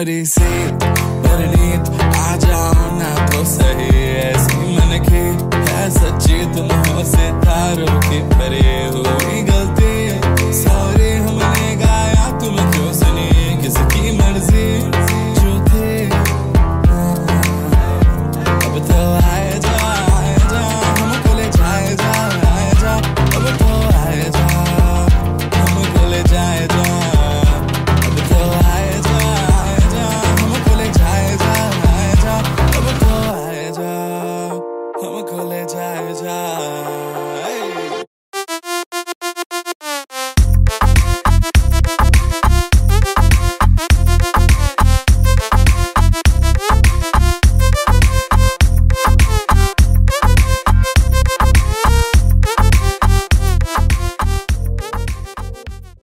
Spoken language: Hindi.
थोड़ी सी परनीत आ जाओ ना तो सही, ऐसी मन की है सच्ची तुम हो सितारा।